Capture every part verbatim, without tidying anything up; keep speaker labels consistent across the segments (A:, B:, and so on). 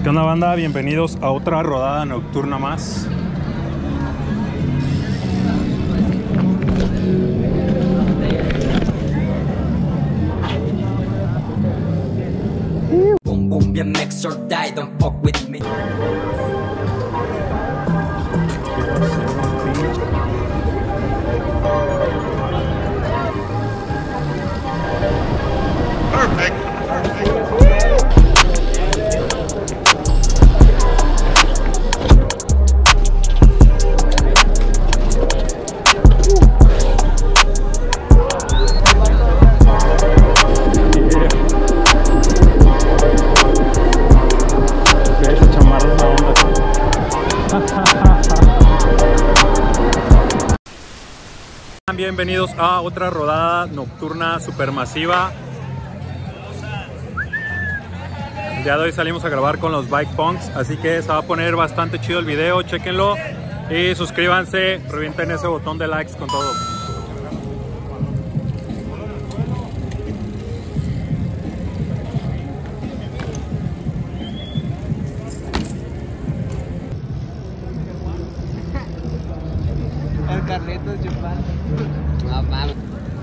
A: ¿Qué onda, banda? Bienvenidos a otra rodada nocturna más.
B: Boom boom, bien mix or die, don't fuck with me.
C: Perfect.
A: Bienvenidos a otra rodada nocturna supermasiva. El día de hoy salimos a grabar con los Bike Punks, así que se va a poner bastante chido el video, chequenlo y suscríbanse, revienten ese botón de likes con todo.
D: El Carlitos chupando. No mames.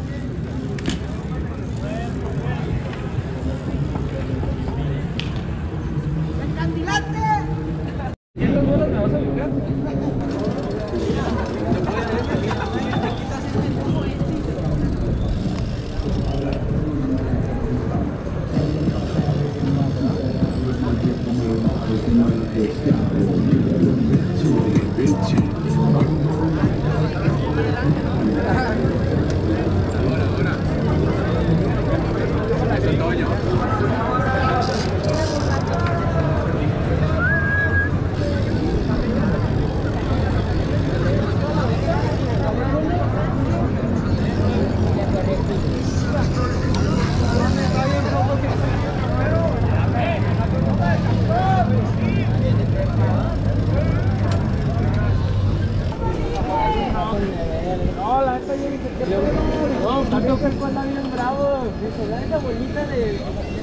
D: No, la neta yo dije que no, tanto que fue anda bien bravo. Dice, la esa bolita de.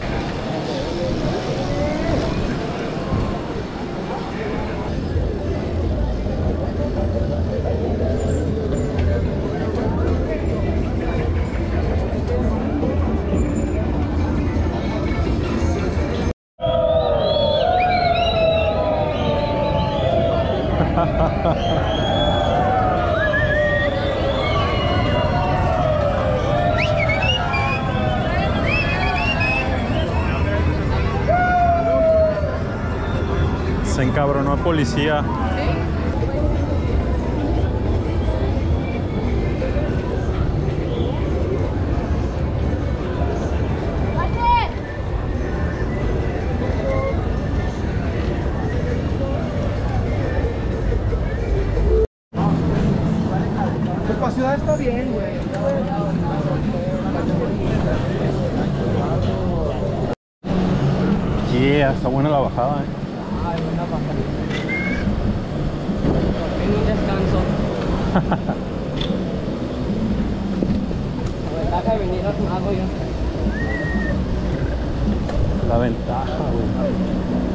A: Se encabronó el policía.
D: La ciudad está bien, güey.
A: Yeah, está buena la bajada, eh.
D: Ay, buena bajada. Tengo un descanso. La ventaja de venir a tu lado yo.
A: La ventaja, güey.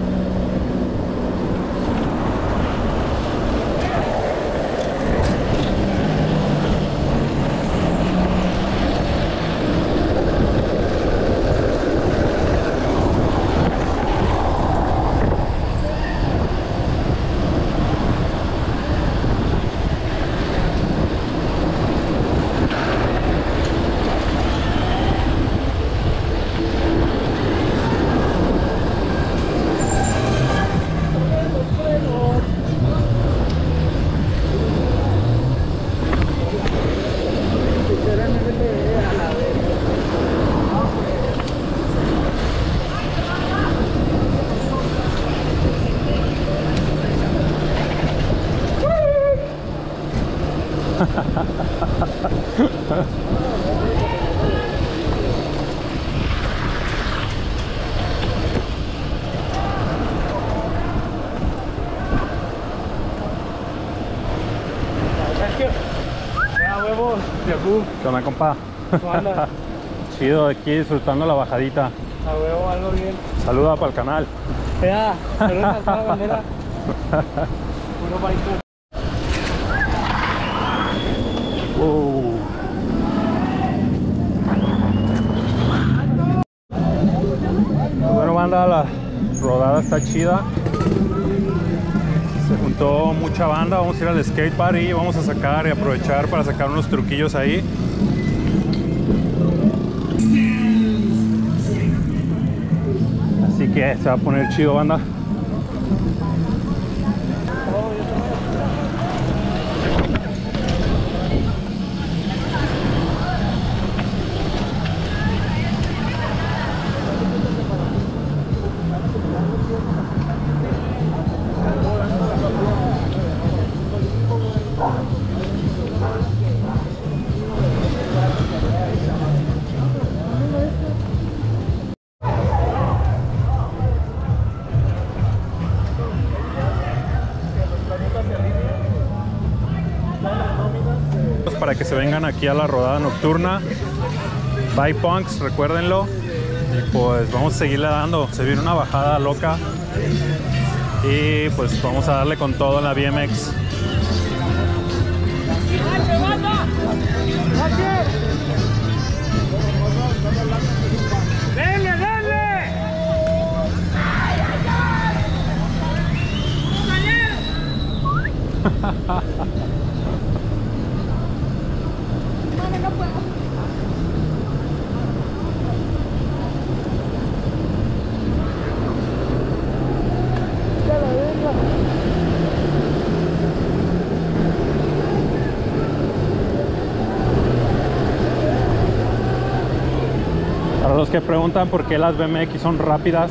A: ¿Qué onda, compa?
D: ¿Cómo andas?
A: Chido, aquí disfrutando la bajadita.
D: A huevo, algo bien.
A: Saluda para el canal.
D: Ya, pero no está la bandera. Puro bike.
A: Wow. Bueno, banda, la rodada está chida. Se juntó mucha banda. Vamos a ir al skate park y vamos a sacar y aprovechar para sacar unos truquillos ahí. Así que se va a poner chido, banda. Para que se vengan aquí a la rodada nocturna. Bike Punks, recuérdenlo. Y pues vamos a seguirle dando. Se viene una bajada loca. Y pues vamos a darle con todo en la B M X.
D: ¡Denle, denle!
A: Para los que preguntan por qué las B M X son rápidas,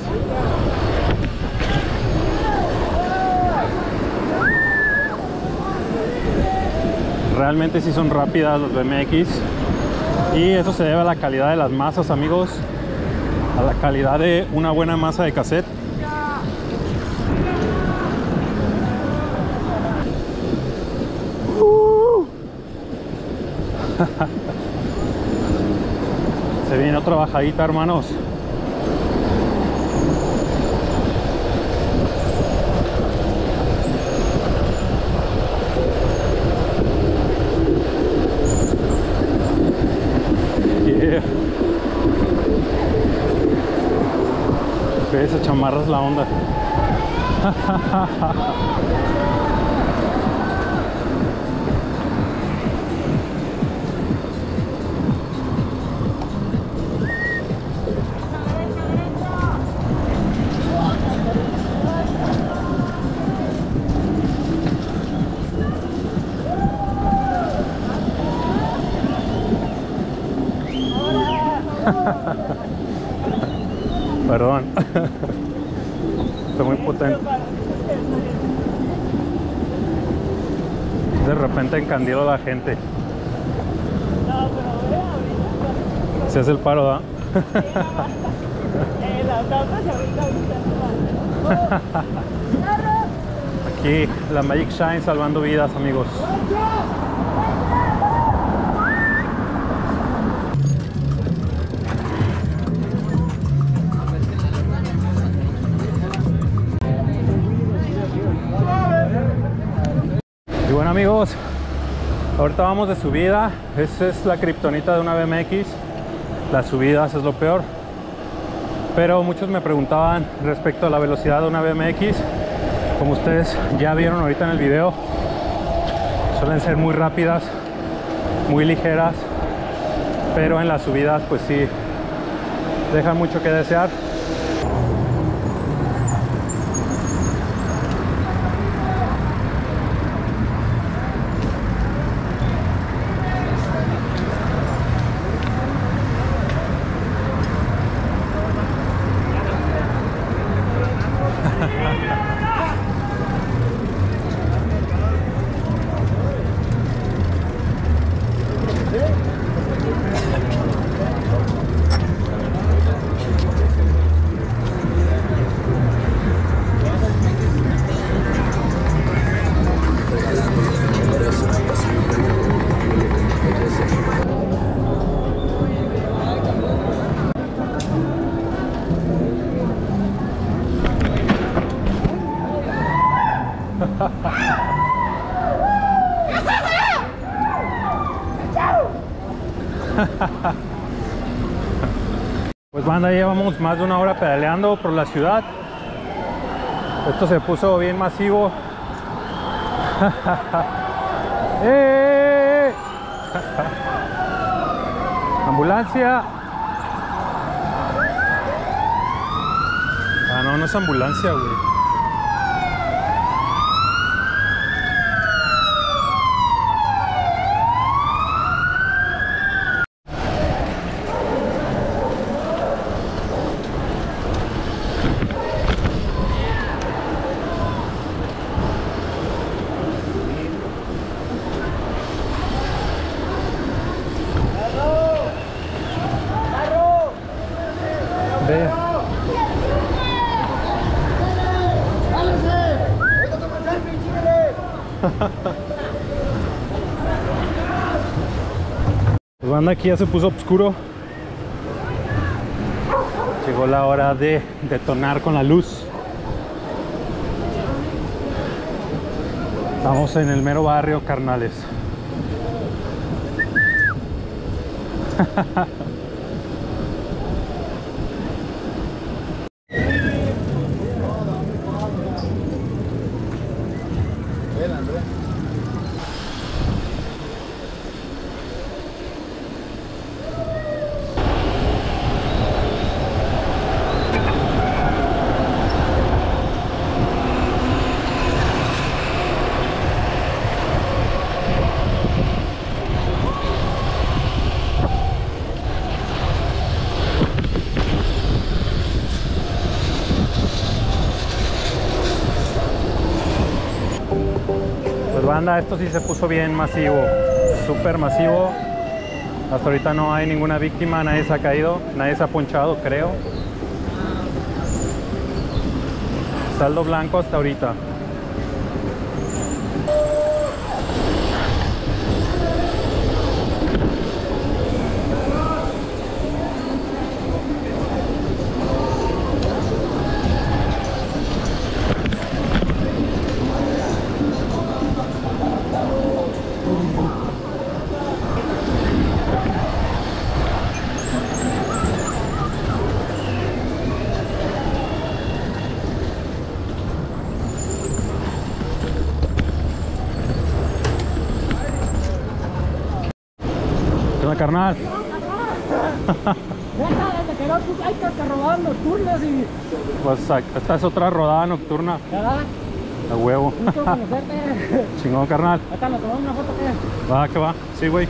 A: realmente sí son rápidas las B M X, y eso se debe a la calidad de las masas, amigos, a la calidad de una buena masa de cassette. Uh. Se viene otra bajadita, hermanos. Yeah. Esa chamarra es la onda. Perdón. Estoy muy potente. De repente encandilo a la gente. Se hace el paro, ¿da? Aquí la Magic Shine salvando vidas, amigos. Y bueno, amigos, ahorita vamos de subida. Esa es la kriptonita de una B M X. Las subidas es lo peor. Pero muchos me preguntaban respecto a la velocidad de una B M X. Como ustedes ya vieron ahorita en el video, suelen ser muy rápidas, muy ligeras, pero en las subidas pues sí dejan mucho que desear. Pues banda, llevamos más de una hora pedaleando por la ciudad. Esto se puso bien masivo. ¡Eh! Ambulancia. Ah, no, no es ambulancia, güey. Ve. Pues banda, aquí ya se puso oscuro. Llegó la hora de detonar con la luz. Estamos en el mero barrio, carnales. Banda, esto sí se puso bien masivo, súper masivo. Hasta ahorita no hay ninguna víctima, nadie se ha caído, nadie se ha ponchado, creo. Saldo blanco hasta ahorita. Carnal.
D: Hay que robar nocturnas y...
A: Pues esta es otra rodada nocturna.
D: ¿Verdad?
A: A huevo. Chingón, carnal.
D: Acá nos tomamos una foto, ¿qué?
A: Va, que va. Sí, güey.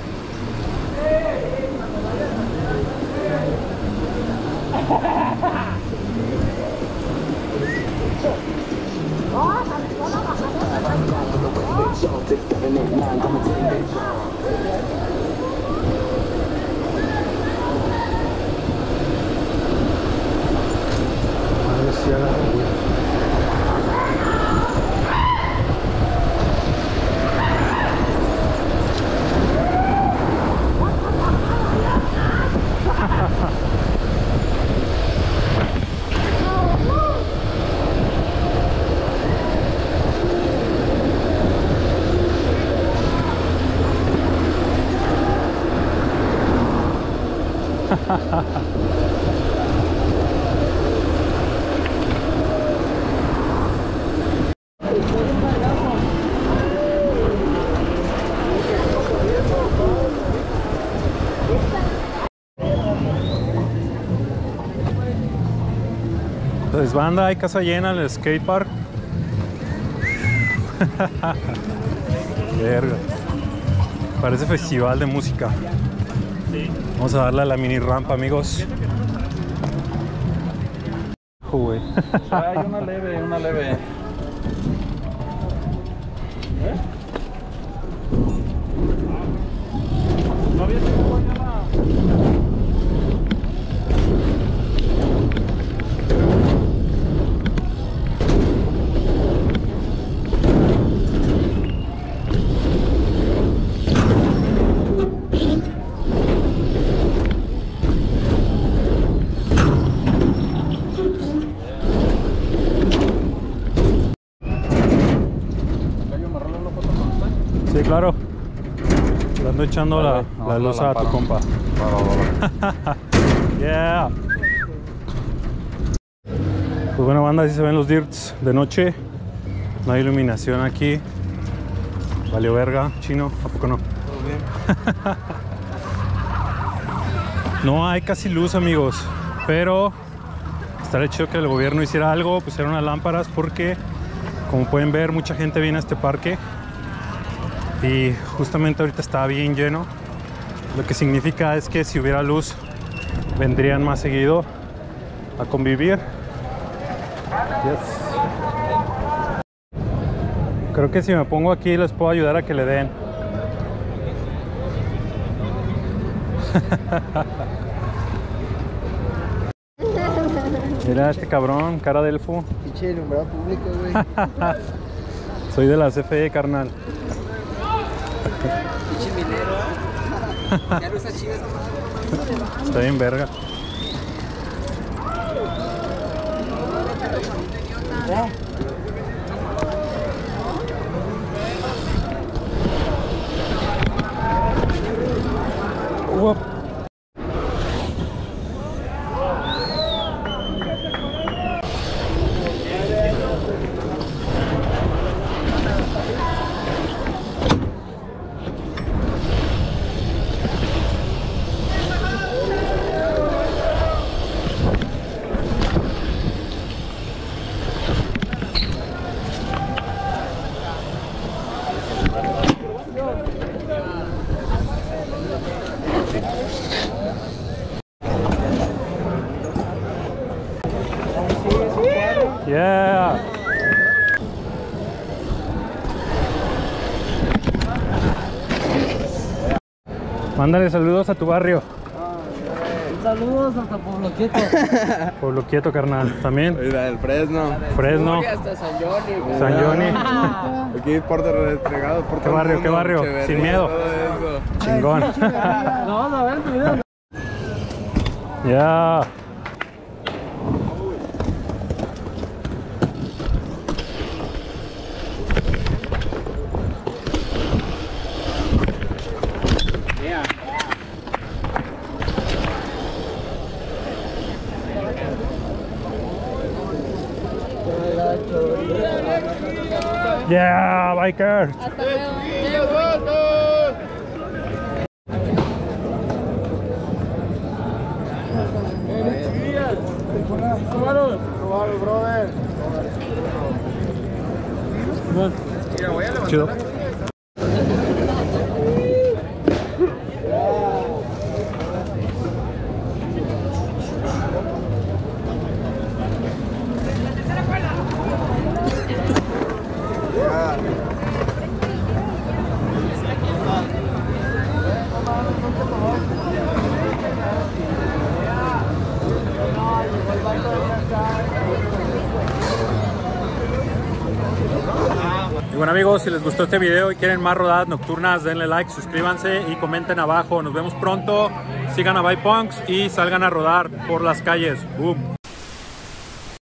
A: Entonces, banda, hay casa llena en el skatepark. Verga. Parece festival de música. Vamos a darle a la mini rampa, amigos. Uy.
C: Hay una leve, una leve. ¿Eh? ¿No había llegado ya la...?
A: Sí, claro. Le ando echando
C: Vale,
A: la, la
C: no,
A: luz
C: la
A: a tu
C: lámpara.
A: compa.
C: Para, para.
A: Yeah. Pues bueno, banda, así se ven los dirts de noche. No hay iluminación aquí. Valió verga, chino, ¿a poco no? No hay casi luz, amigos, pero estaría chido que el gobierno hiciera algo, pusiera unas lámparas, porque como pueden ver, mucha gente viene a este parque y justamente ahorita está bien lleno. Lo que significa es que si hubiera luz, vendrían más seguido a convivir. Yes. Creo que si me pongo aquí les puedo ayudar a que le den. Mira este cabrón, cara de elfo.
D: Pinche alumbrado público, güey.
A: Soy de la C F E, carnal.
D: Pinche minero, ¿eh? Ya no está chido esa madre.
A: Está bien verga.
D: ¿Eh?
A: Uop. Yeah. Mándale saludos a tu barrio.
D: Saludos hasta Pueblo Quieto.
A: Pueblo Quieto, carnal. También.
C: Oiga, el Fresno.
A: Fresno.
D: Hasta San Johnny, güey.
A: San Johnny.
C: Aquí por retregado, por
A: ¿Qué barrio? ¿Qué barrio? Sin miedo. Chingón.
D: Vamos a ver tu video.
A: Ya. Yeah, biker.
E: Hasta luego.
A: Chido. Y bueno, amigos, si les gustó este video y quieren más rodadas nocturnas, denle like, suscríbanse y comenten abajo. Nos vemos pronto, sigan a Bypunks y salgan a rodar por las calles. Boom.